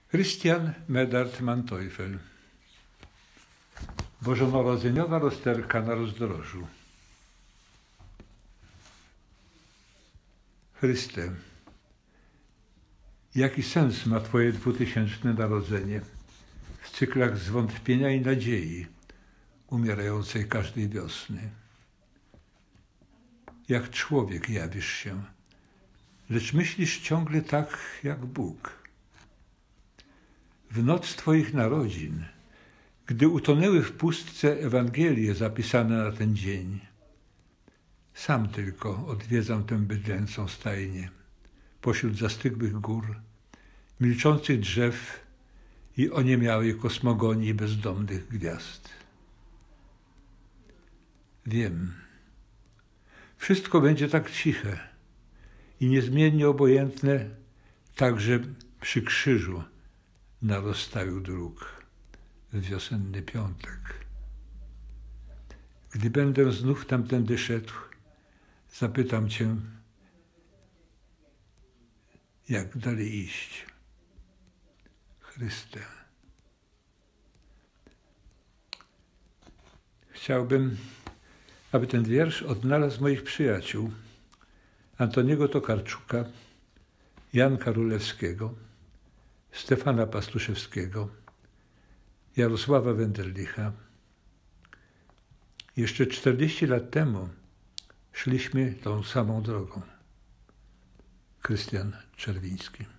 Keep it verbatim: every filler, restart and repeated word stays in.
Christian Medard Manteuffel. Bożonarodzeniowa rozterka na rozdrożu. Chryste, jaki sens ma Twoje dwutysięczne narodzenie w cyklach zwątpienia i nadziei umierającej każdej wiosny? Jak człowiek jawisz się, lecz myślisz ciągle tak jak Bóg. W noc Twoich narodzin, gdy utonęły w pustce Ewangelie zapisane na ten dzień, sam tylko odwiedzam tę bydlęcą stajnię, pośród zastygłych gór, milczących drzew i oniemiałej kosmogonii bezdomnych gwiazd. Wiem, wszystko będzie tak ciche i niezmiennie obojętne, także przy krzyżu na rozstaju dróg w wiosenny piątek. Gdy będę znów tamtędy szedł, zapytam Cię, jak dalej iść. Chryste. Chciałbym, aby ten wiersz odnalazł moich przyjaciół Antoniego Tokarczuka, Janka Rulewskiego, Stefana Pastuszewskiego, Jarosława Wenderlicha. Jeszcze czterdzieści lat temu szliśmy tą samą drogą. Krystian Czerwiński.